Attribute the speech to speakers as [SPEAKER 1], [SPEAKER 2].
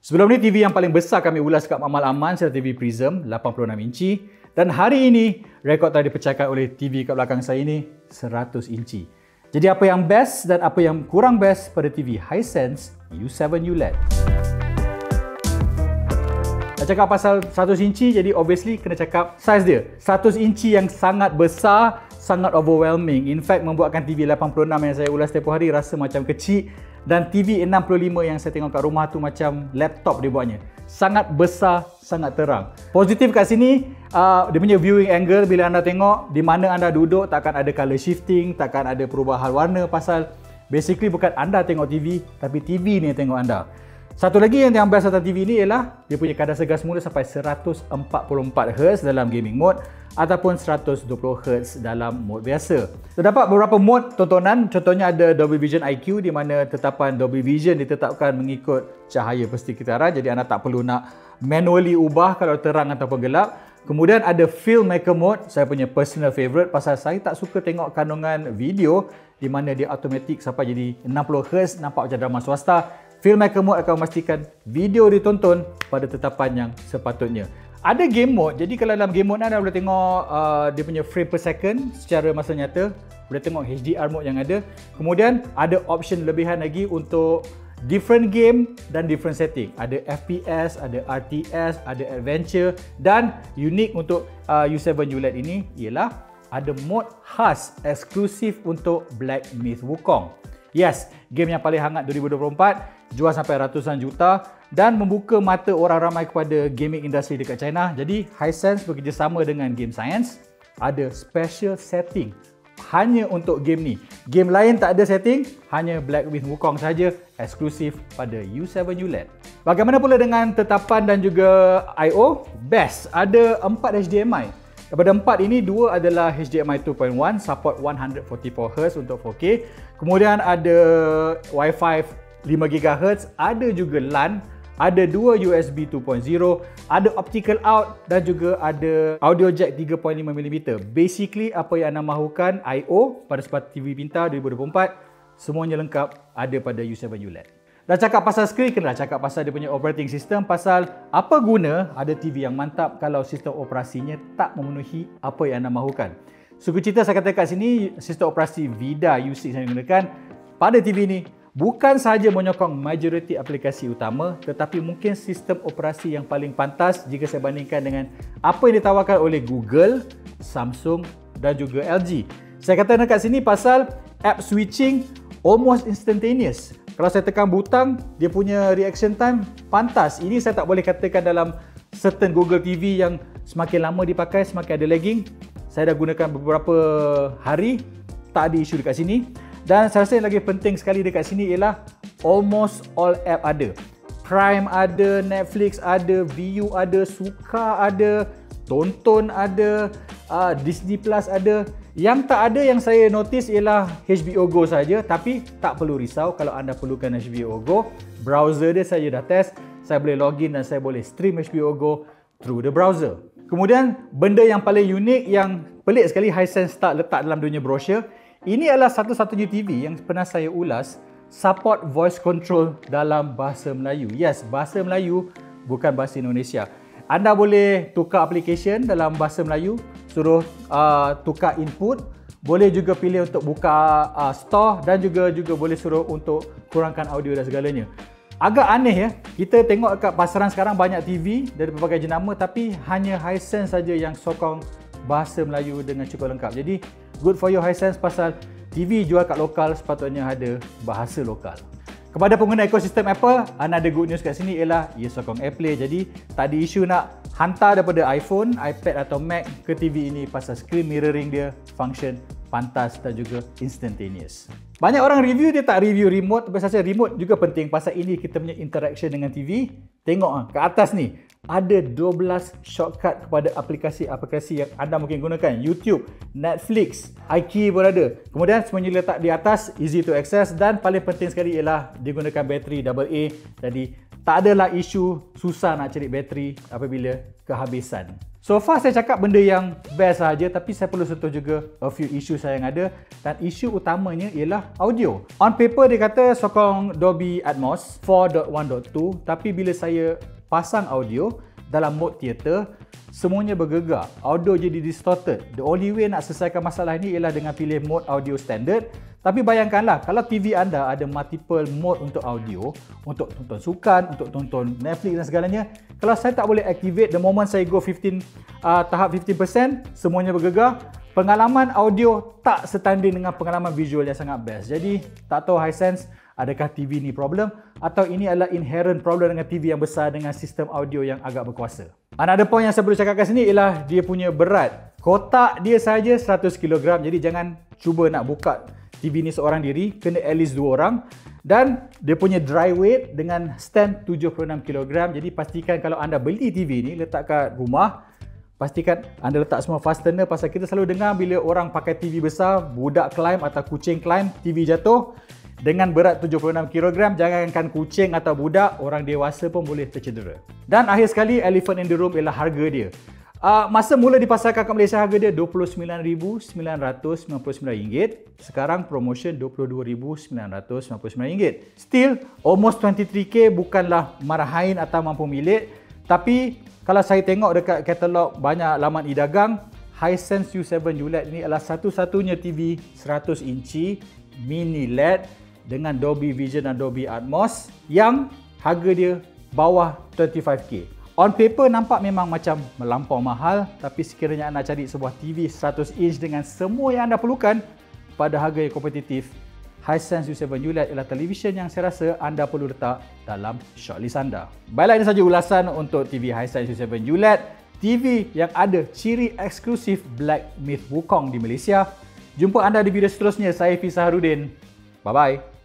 [SPEAKER 1] Sebelum ni TV yang paling besar kami ulas kat Amal Aman adalah TV Prism 86 inci. Dan hari ini rekod telah dipecahkan oleh TV kat belakang saya ini 100 inci. Jadi apa yang best dan apa yang kurang best pada TV Hisense U7 ULED? Nak cakap pasal 100 inci, jadi obviously kena cakap size dia. 100 inci yang sangat besar, sangat overwhelming. In fact, membuatkan TV 86 yang saya ulas tempoh hari rasa macam kecil. Dan TV 65 yang saya tengok kat rumah tu macam laptop dia buatnya. Sangat besar, sangat terang. Positif kat sini, dia punya viewing angle bila anda tengok di mana anda duduk, takkan ada color shifting, takkan ada perubahan warna pasal basically bukan anda tengok TV, tapi TV ni yang tengok anda. Satu lagi yang best tentang TV ni ialah dia punya kadar segar semula sampai 144Hz dalam gaming mode ataupun 120Hz dalam mode biasa. Terdapat beberapa mode tontonan, contohnya ada Dolby Vision IQ di mana tetapan Dolby Vision ditetapkan mengikut cahaya persekitaran, jadi anda tak perlu nak manually ubah kalau terang ataupun gelap. Kemudian ada Filmmaker Mode, saya punya personal favourite pasal saya tak suka tengok kandungan video di mana dia automatik sampai jadi 60Hz, nampak macam drama swasta. Filmmaker Mode akan memastikan video ditonton pada tetapan yang sepatutnya. Ada game mode, jadi kalau dalam game mode anda boleh tengok dia punya frame per second secara masa nyata, boleh tengok HDR mode yang ada. Kemudian ada option lebihan lagi untuk different game dan different setting. Ada FPS, ada RTS, ada adventure, dan unik untuk U7 ULED ini ialah ada mode khas eksklusif untuk Black Myth Wukong. Yes, game yang paling hangat 2024, jual sampai ratusan juta dan membuka mata orang ramai kepada gaming industri dekat China. Jadi Hisense bekerjasama dengan Game Science ada special setting hanya untuk game ni. Game lain tak ada setting, hanya Black Myth Wukong saja, eksklusif pada U7 ULED. Bagaimana pula dengan tetapan dan juga I/O? Best, ada 4 HDMI. Daripada 4 ini, 2 adalah HDMI 2.1, support 144Hz untuk 4K. Kemudian ada Wi-Fi 5GHz, ada juga LAN, ada 2 USB 2.0, ada optical out dan juga ada audio jack 3.5mm. Basically, apa yang anda mahukan I/O pada Smart TV Pintar 2024, semuanya lengkap ada pada U7 ULED. Dah cakap pasal skrin, kena cakap pasal dia punya operating system, pasal apa guna ada TV yang mantap kalau sistem operasinya tak memenuhi apa yang anda mahukan. Suku cerita saya kata kat sini, sistem operasi VIDA U6 yang digunakan pada TV ni bukan sahaja menyokong majoriti aplikasi utama, tetapi mungkin sistem operasi yang paling pantas jika saya bandingkan dengan apa yang ditawarkan oleh Google, Samsung dan juga LG. Saya kata dekat sini pasal app switching almost instantaneous. Kalau saya tekan butang, dia punya reaction time pantas. Ini saya tak boleh katakan dalam certain Google TV yang semakin lama dipakai, semakin ada lagging. Saya dah gunakan beberapa hari, tak ada isu dekat sini. Dan saya rasa yang lagi penting sekali dekat sini ialah almost all app ada. Prime ada, Netflix ada, Viu ada, Suka ada, Tonton ada, Disney Plus ada. Yang tak ada yang saya notice ialah HBO Go saja, tapi tak perlu risau kalau anda perlukan HBO Go. Browser dia saya dah test, saya boleh login dan saya boleh stream HBO Go through the browser. Kemudian benda yang paling unik yang pelik sekali Hisense tak letak dalam dunia brochure, ini adalah satu-satunya TV yang pernah saya ulas support voice control dalam bahasa Melayu. Yes, bahasa Melayu bukan bahasa Indonesia. Anda boleh tukar application dalam bahasa Melayu, suruh tukar input, boleh juga pilih untuk buka store dan juga boleh suruh untuk kurangkan audio dan segalanya. Agak aneh ya, kita tengok kat pasaran sekarang banyak TV dari berbagai jenama tapi hanya Hisense saja yang sokong bahasa Melayu dengan cukup lengkap. Jadi good for you Hisense pasal TV jual kat lokal sepatutnya ada bahasa lokal. Kepada pengguna ekosistem Apple, anda ada good news kat sini ialah ia sokong AirPlay. Jadi tak ada isu nak hantar daripada iPhone, iPad atau Mac ke TV ini pasal screen mirroring dia function pantas dan juga instantaneous. Banyak orang review, dia tak review remote, tapi saya rasa remote juga penting pasal ini kita punya interaction dengan TV. Tengok kat atas ni, ada 12 shortcut kepada aplikasi-aplikasi yang anda mungkin gunakan. YouTube, Netflix, iKey pun ada. Kemudian semuanya letak di atas, easy to access dan paling penting sekali ialah digunakan bateri AA, jadi tak adalah isu susah nak cari bateri apabila kehabisan. So far saya cakap benda yang best saja, tapi saya perlu sentuh juga a few issue saya yang ada, dan isu utamanya ialah audio. On paper dia kata sokong Dolby Atmos 4.1.2, tapi bila saya pasang audio dalam mode theater, semuanya bergegar. Audio jadi distorted. The only way nak selesaikan masalah ini ialah dengan pilih mode audio standard. Tapi bayangkanlah kalau TV anda ada multiple mode untuk audio, untuk tonton sukan, untuk tonton Netflix dan segalanya. Kalau saya tak boleh activate, the moment saya go tahap 15%, semuanya bergegar. Pengalaman audio tak setanding dengan pengalaman visual yang sangat best. Jadi tak tahu Hisense, adakah TV ni problem atau ini adalah inherent problem dengan TV yang besar dengan sistem audio yang agak berkuasa. Another point yang saya perlu cakap kat sini ialah dia punya berat. Kotak dia saja 100 kg, jadi jangan cuba nak buka TV ni seorang diri, kena at least 2 orang. Dan dia punya dry weight dengan stand 76 kg. Jadi pastikan kalau anda beli TV ni letak kat rumah, pastikan anda letak semua fastener, pasal kita selalu dengar bila orang pakai TV besar, budak climb atau kucing climb, TV jatuh. Dengan berat 76 kg, jangankan kucing atau budak, orang dewasa pun boleh tercedera. Dan akhir sekali, elephant in the room ialah harga dia. Masa mula dipasarkan kat Malaysia, harga dia RM29,999. Sekarang promotion RM22,999. Still, almost 23k bukanlah marahain atau mampu milik. Tapi, kalau saya tengok dekat katalog banyak laman e-dagang, Hisense U7 ULED ini adalah satu-satunya TV 100 inci mini LED dengan Dolby Vision dan Dolby Atmos yang harga dia bawah 25k. On paper nampak memang macam melampau mahal, tapi sekiranya anda cari sebuah TV 100 inch dengan semua yang anda perlukan pada harga yang kompetitif, Hisense U7 ULED ialah televisyen yang saya rasa anda perlu letak dalam shortlist anda. Baiklah, ini saja ulasan untuk TV Hisense U7 ULED, TV yang ada ciri eksklusif Black Myth Wukong di Malaysia. Jumpa anda di video seterusnya. Saya Fiz Saharudin. Bye-bye.